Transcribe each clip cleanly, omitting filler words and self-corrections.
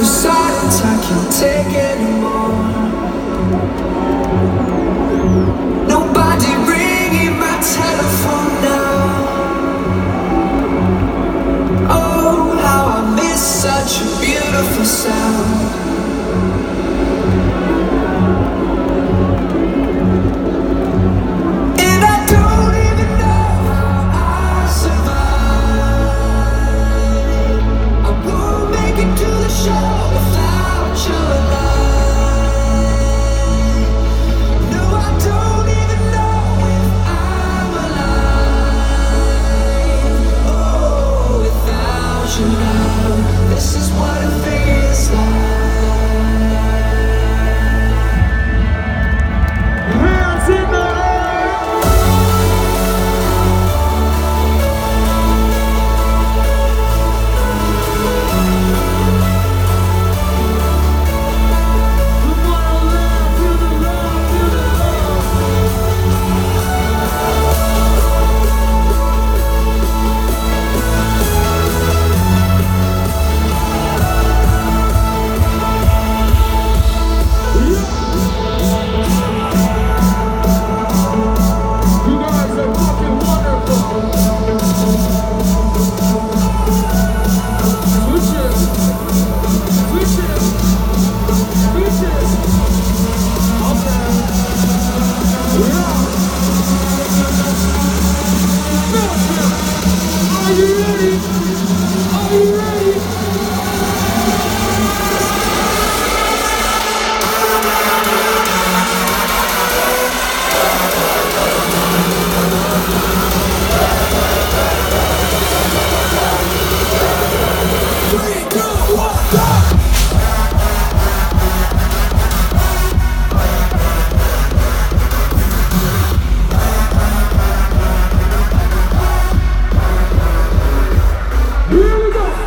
silence, I can't take anymore. Nobody ringing my telephone now. Oh, how I miss such a beautiful sound. And I don't even know how I survive. I won't make it to the show without your light. No, I don't even know if I'm alive. Oh, without your love, this is what it feels like. Hands in the air. Tomorrowland, feel the love, feel the love. You guys are fucking wonderful. Switches, switches, switches. Okay. Yeah. Belgium. Are you ready? Are you ready? Three, two, one, go! Here we go!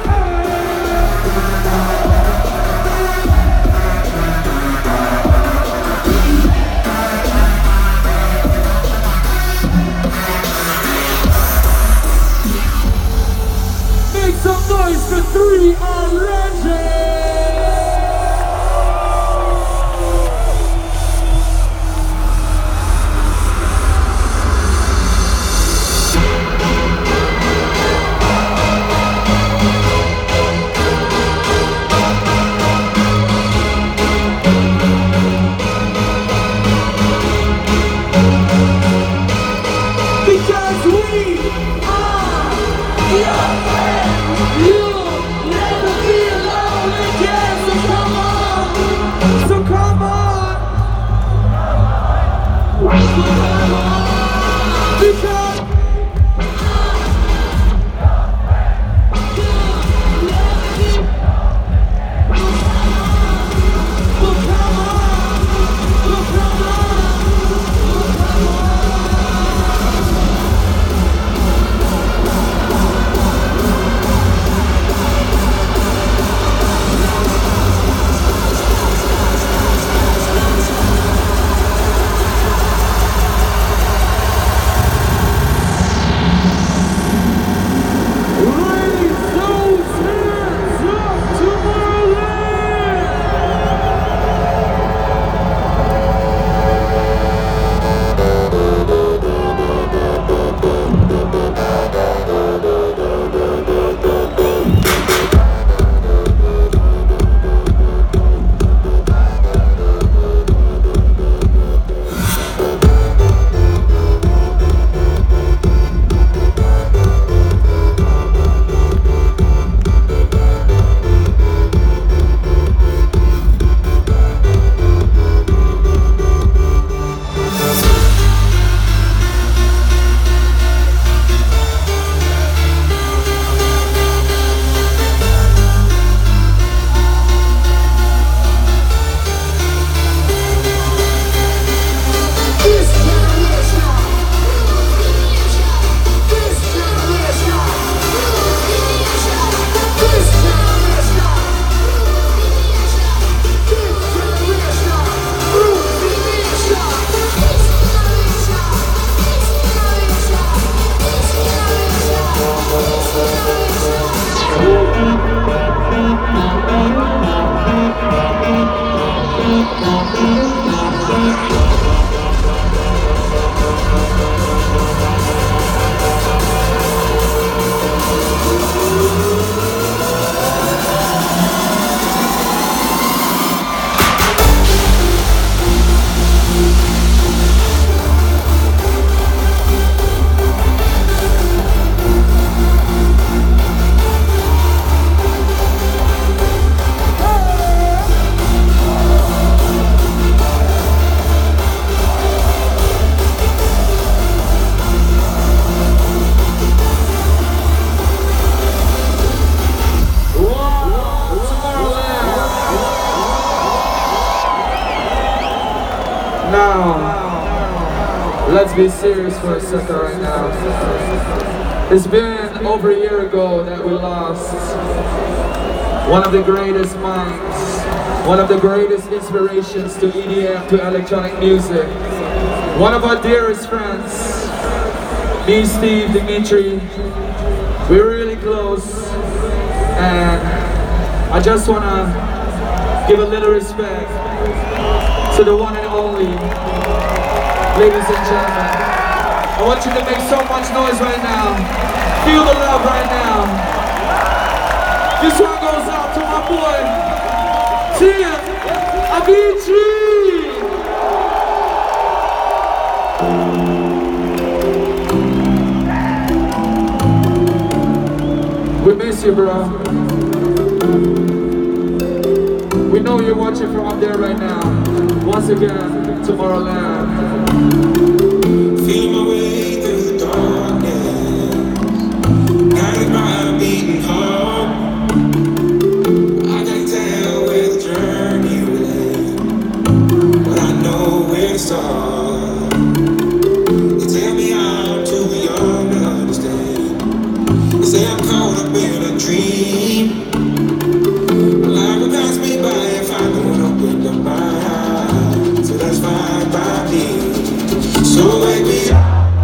Make some noise for 3 on Legend! Because we are your friends. You'll never be alone again. So come on. So come on. So come on. Because Now, let's be serious for a second right now. It's been over a year ago that we lost one of the greatest minds, one of the greatest inspirations to EDM, to electronic music. One of our dearest friends, me, Steve, Dimitri. We're really close, and I just want to give a little respect to the one and only, ladies and gentlemen. I want you to make so much noise right now. Feel the love right now. This one goes out to my boy, Tim Avicii. We miss you, bro. We know you're watching from up there right now. Once again, Tomorrowland. Feel my way through the darkness, guided by a beating heart. I can't tell where the journey will end, but I know where to start. They tell me I'm too young to understand. They say I'm caught up in a dream. Life will pass me by if I don't open up my eyes. So that's fine by me. So wake me up.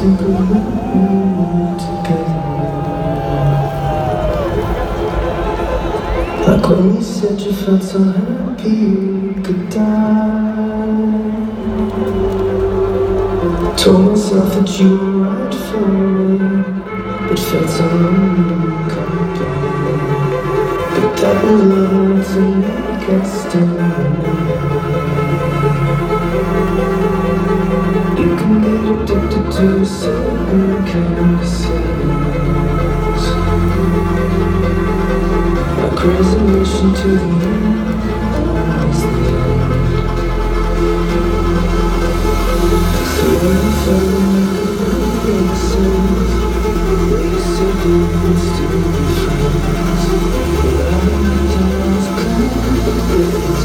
think of when we were together. Like when you said you felt so happy you could die. Told myself that you were right for me, but felt so lonely and company. But that was love to make us stay. You can get addicted to certain conversations, like resolution to the end, always the end. So when you felt like it makes sense, you said you would still be friends. But I don't think that was kind of it's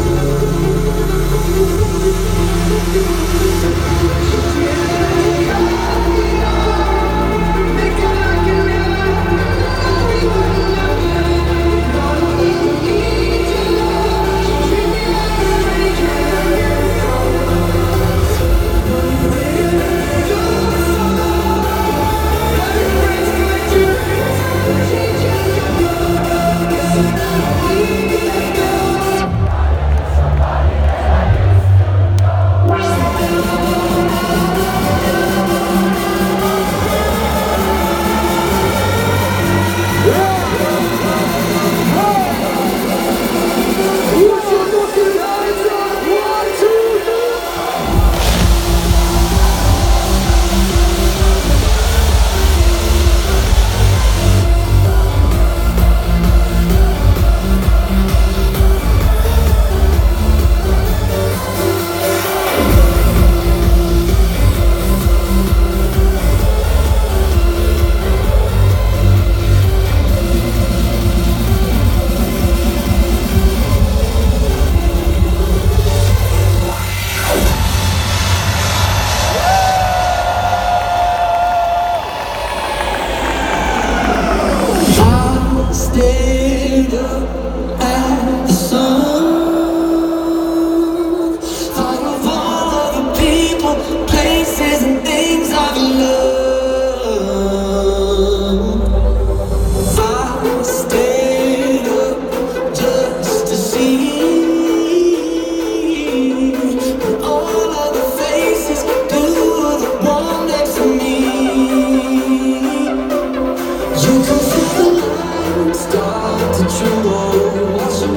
stayed up at the sun, thought of all of the people, places and things I've loved. I stayed up just to see all of the faces do the one next to me. You can feel the light start to tremble, watching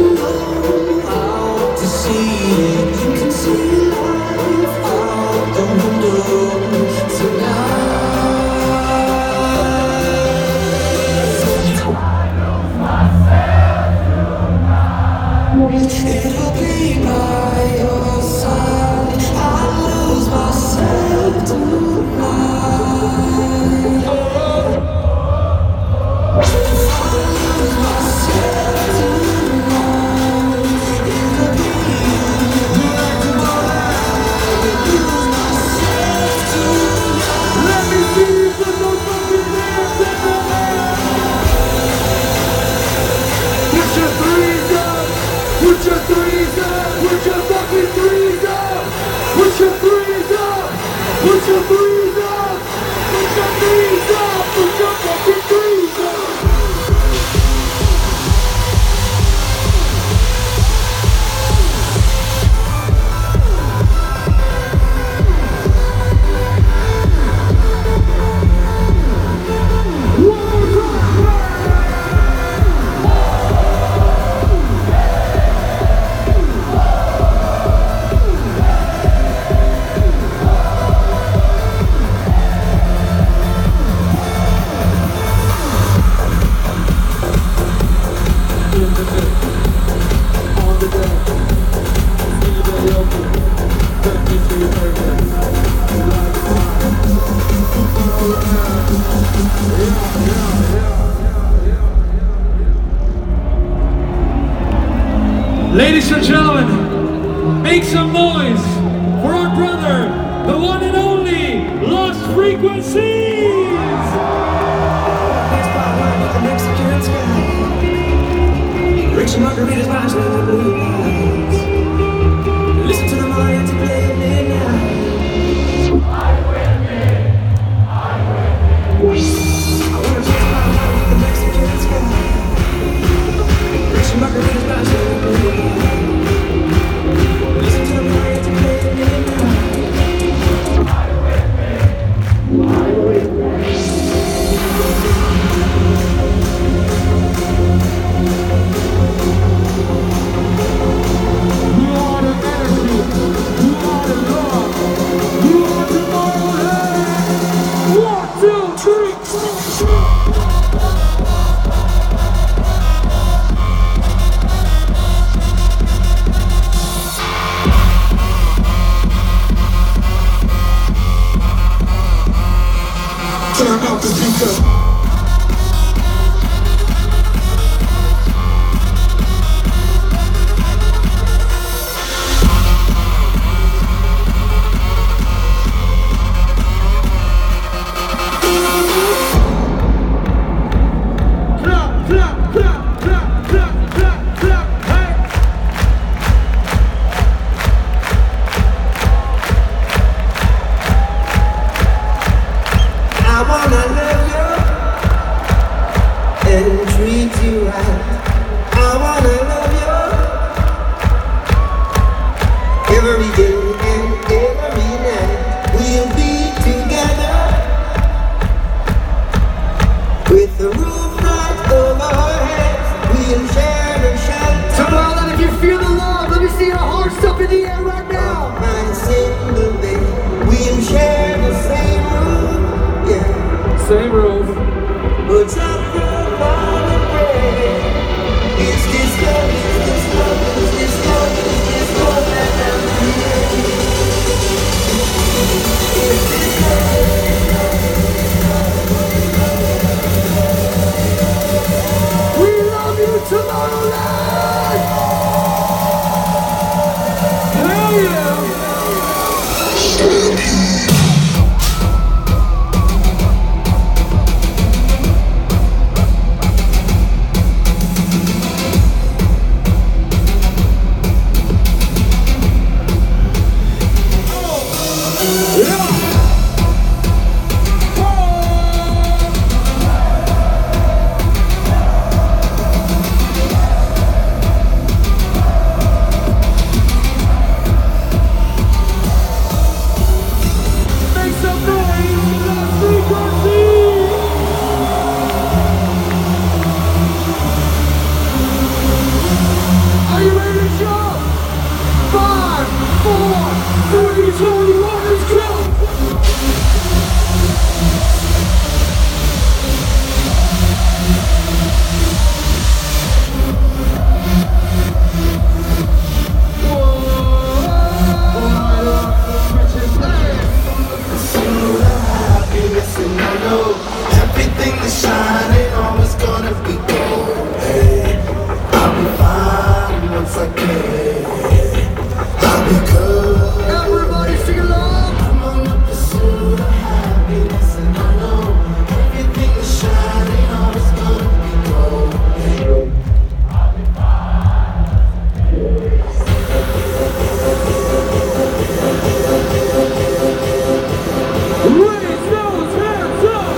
out to see it. You can see life out the window tonight. It'll be by your side. I lose myself tonight. Put your threes up! Put your fucking threes up! Put your threes up! Put your threes up! Put your threes up! Put your fucking threes up! Ladies and gentlemen, make some noise for our brother, the one and only Lost Frequencies! Rich margaritas, vibes with the blue lights. Listen to the Mayans play at midnight. every day and every night we'll be together with the roof right over our heads. We'll share the shelter. Tomorrowland, if you feel the love, let me see your hearts up in the air right now. My single bed, we'll share the same room, yeah. Same roof. What's up for all the bread? Is this love, is this love, is this love, is this love that I'm feeling? Is this love? We love you, Tomorrowland! Hell yeah! Everything is shining, always gonna be gold. Hey, I'll be fine once I get. I'll be good. Everybody sing along! I'm on the pursuit of happiness, and I know everything is shining, always gonna be gold. Hey, I'll be Raise those hands up!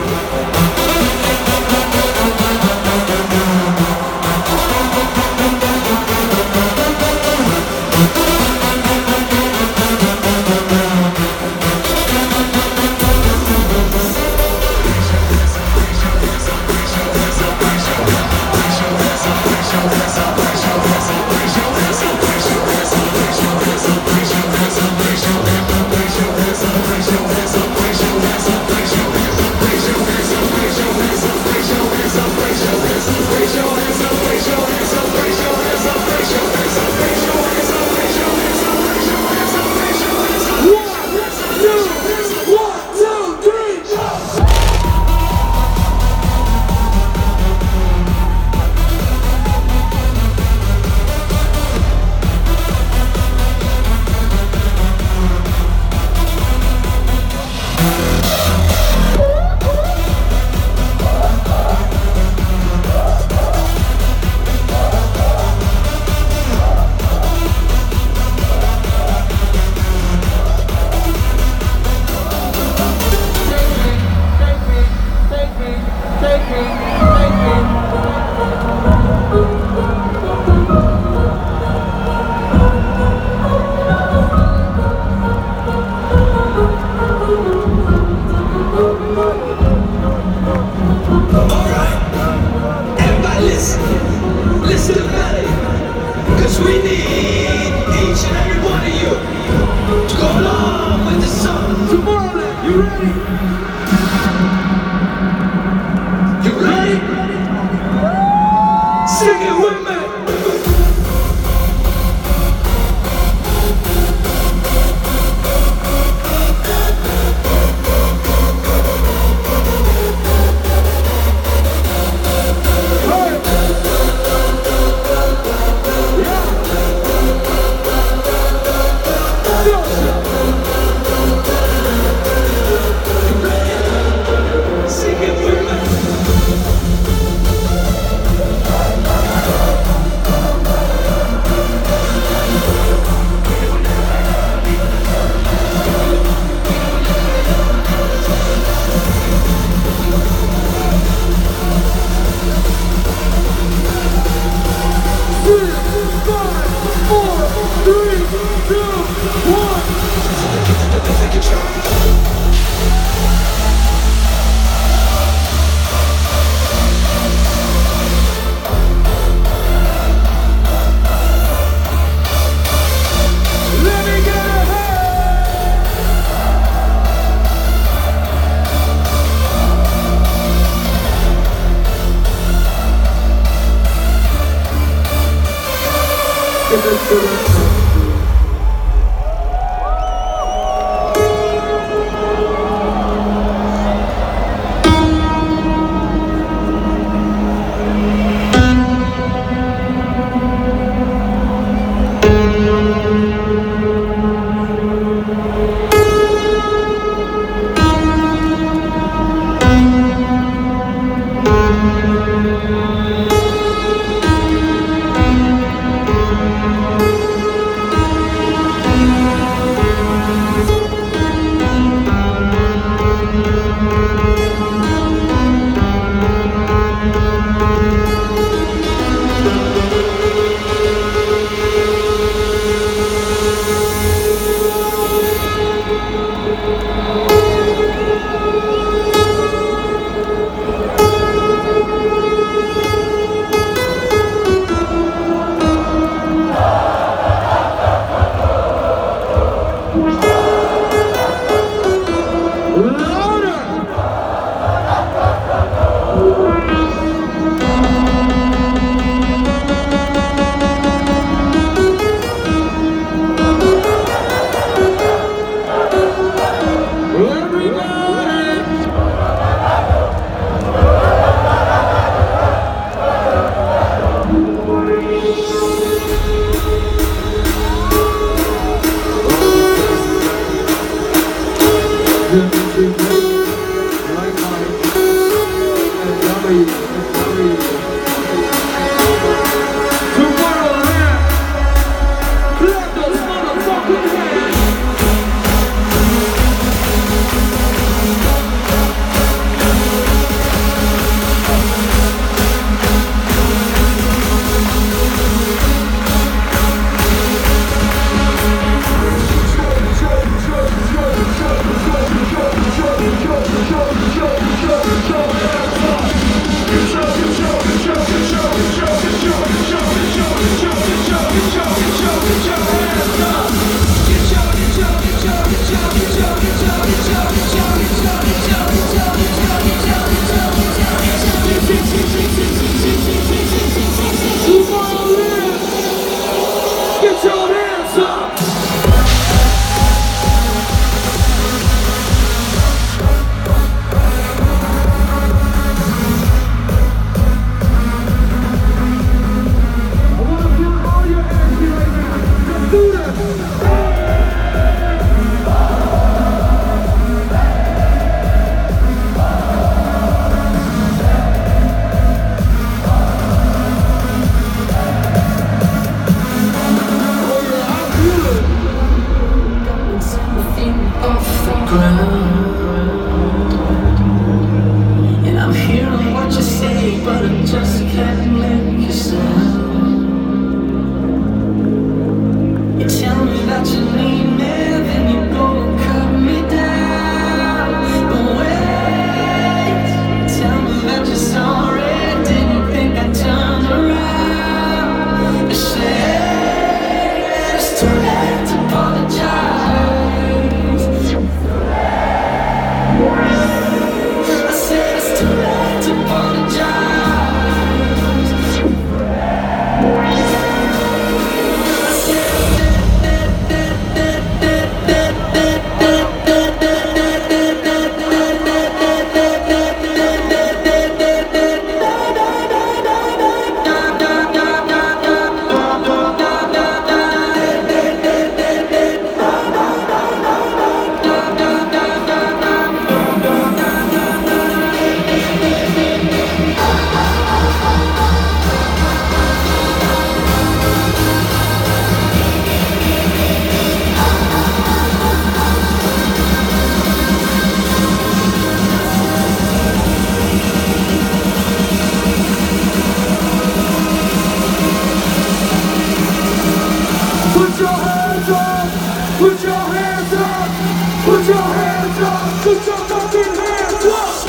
Put your hands up! Put your hands up! Put your hands up! Put your fucking hands up!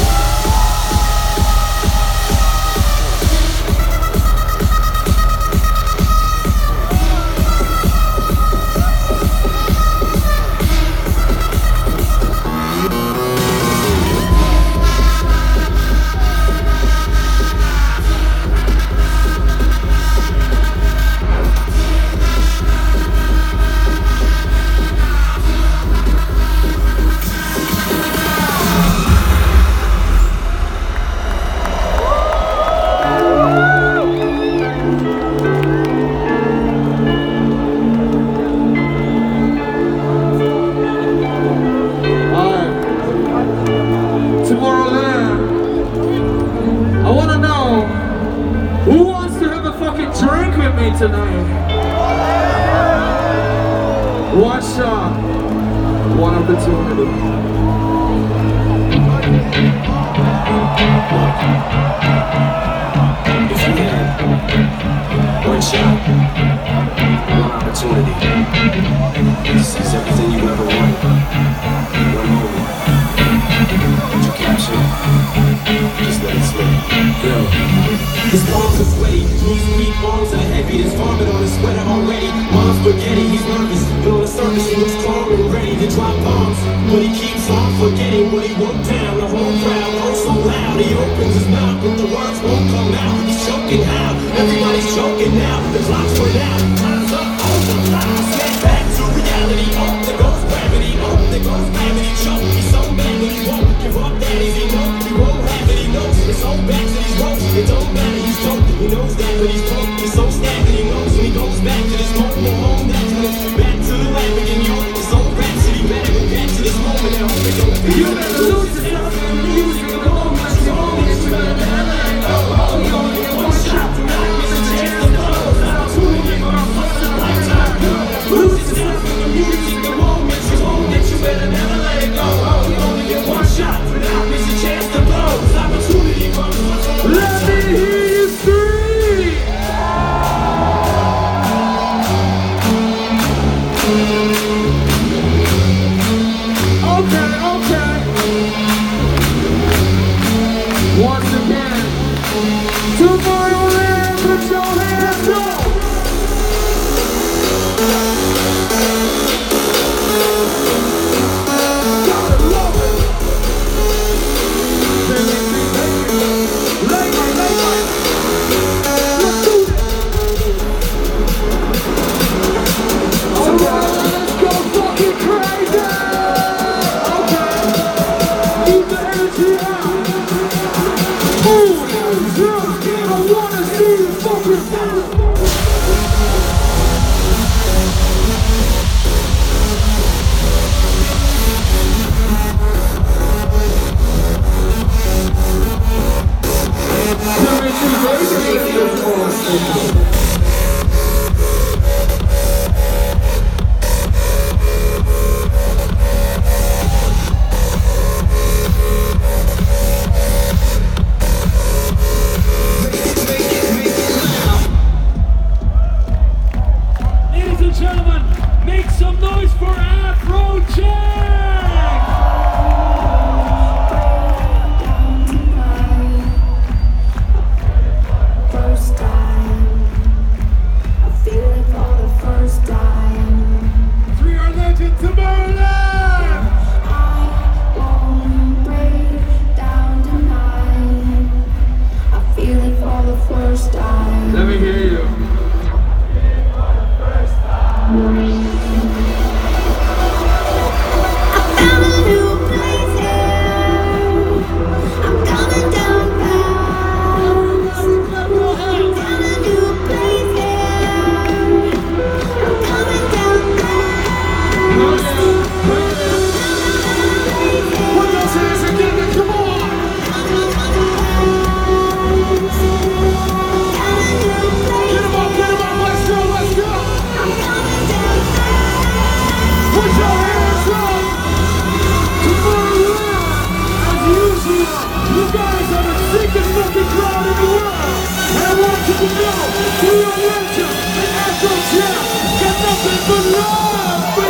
Tomorrowland, I want to know who wants to have a fucking drink with me tonight? One shot, one opportunity. If you had one shot, one opportunity, this is everything you ever wanted. One moment. Did you capture it? Just let it slip. Go. His palms are sweaty, knees weak, arms are heavy. There's vomit on his sweater already. Mom's spaghetti, he's nervous, but on the surface he looks calm and ready to drop bombs. But he keeps on forgetting what he wrote down. The whole crowd goes so loud, he opens his mouth, but the words won't come out. He's choking out, everybody's choking now. The clock's run out, time's up, all the lies. Snap back to reality, oh, there goes gravity, oh, there goes gravity. Choke, he's so mad that he won't give up, daddies, he knows, he won't have it, he knows. It's all back to these ropes, it don't matter, he's dope, he knows that, but he's broke. He's so sad that he knows when he goes back to this moment, home, that's when it's back to the lab again, yo. It's all rhapsody, man, go back to this moment, I hope it don't be. You better lose yourself in the music, the moment, you only get you better than that. Oh, you only get one shot tonight, it's a chance to close. Opportunity for a first in a lifetime. Lose yourself in the music, the moment, you won't get you better never let it go. Oh, you only get one shot tonight, it's a chance to close. Opportunity for a first in a lifetime. Let me hear you scream! Okay, okay. Once again, Tomorrowland, put your hands up! Gotta love it! Lay my. Let's do this! Alright, let's go fucking crazy! Okay, keep the energy out! Ooh, yeah, I wanna see you fucking Ladies and gentlemen, make some noise for Afrojack! First time, I feel it for the first time. 3R Legend Tomorrowland! I won't break down tonight. I feel it for the first time. Let me hear you. I found a new place here. I'm coming down fast. I found a new place here. I'm coming down fast. Put those hands together, come on! Get 'em up, let's go, let's go!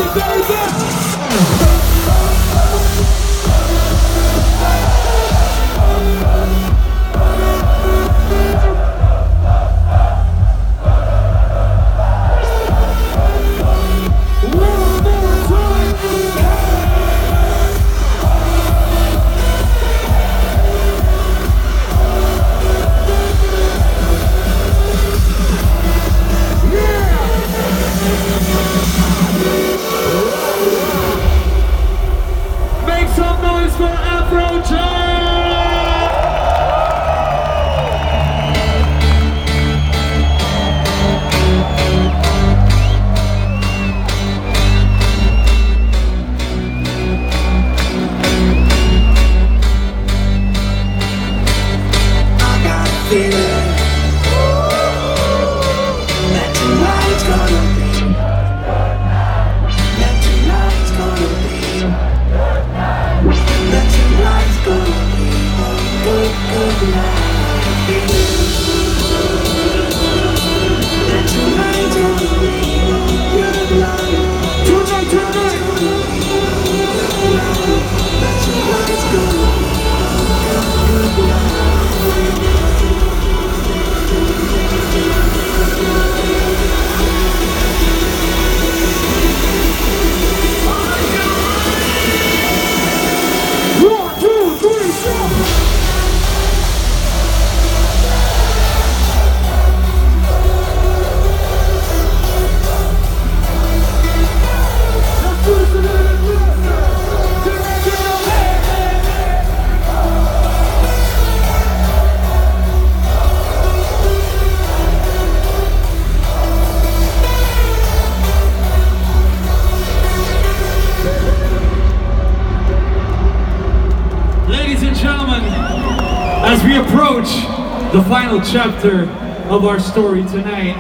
As we approach the final chapter of our story tonight,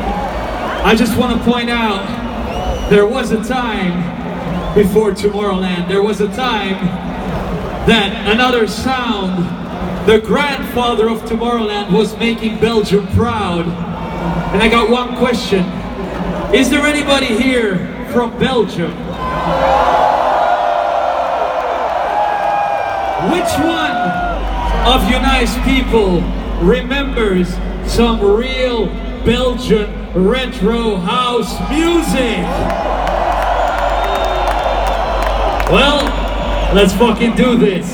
I just want to point out there was a time before Tomorrowland. There was a time that another sound, the grandfather of Tomorrowland, was making Belgium proud. And I got one question. Is there anybody here from Belgium? Which one of you nice people remembers some real Belgian retro house music? Well, let's fucking do this.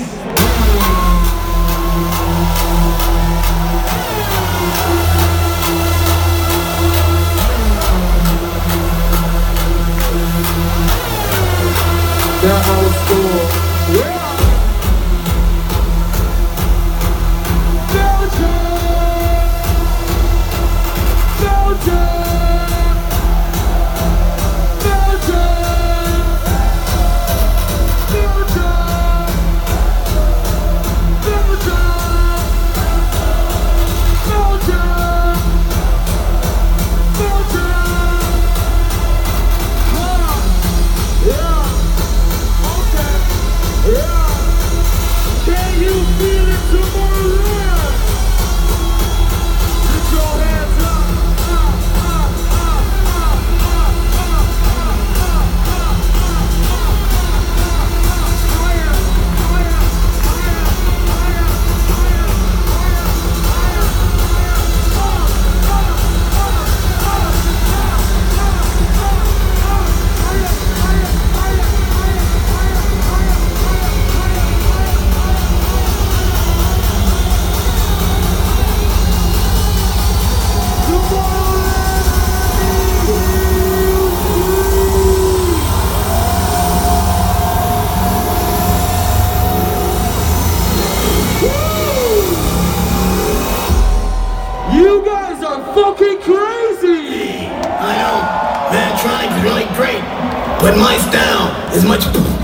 They're old school. Yeah. You guys are fucking crazy! I know, Mantronic's really great, but my style is much